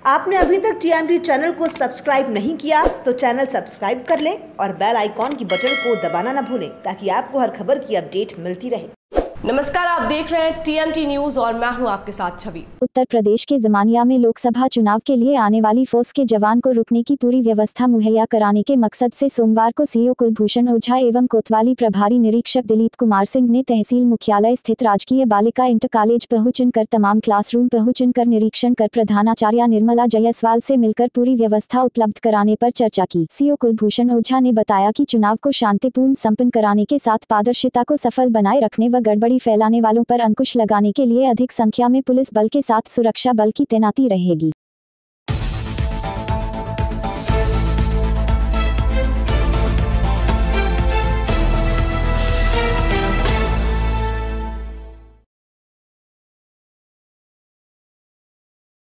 आपने अभी तक टीएमटी चैनल को सब्सक्राइब नहीं किया तो चैनल सब्सक्राइब कर लें और बेल आइकॉन की बटन को दबाना न भूलें ताकि आपको हर खबर की अपडेट मिलती रहे। नमस्कार, आप देख रहे हैं टीएमटी न्यूज और मैं हूं आपके साथ छवि। उत्तर प्रदेश के जमानिया में लोकसभा चुनाव के लिए आने वाली फोर्स के जवान को रुकने की पूरी व्यवस्था मुहैया कराने के मकसद से सोमवार को सीओ कुलभूषण ओझा एवं कोतवाली प्रभारी निरीक्षक दिलीप कुमार सिंह ने तहसील मुख्यालय स्थित राजकीय बालिका इंटर कॉलेज पहुंचकर तमाम क्लासरूम पहुंचकर निरीक्षण कर प्रधानाचार्य निर्मला जायसवाल से मिलकर पूरी व्यवस्था उपलब्ध कराने पर चर्चा की। सीओ कुलभूषण ओझा ने बताया कि चुनाव को शांतिपूर्ण संपन्न कराने के साथ पारदर्शिता को सफल बनाए रखने व गड़बड़ी फैलाने वालों पर अंकुश लगाने के लिए अधिक संख्या में पुलिस बल के साथ सुरक्षा बल की तैनाती रहेगी।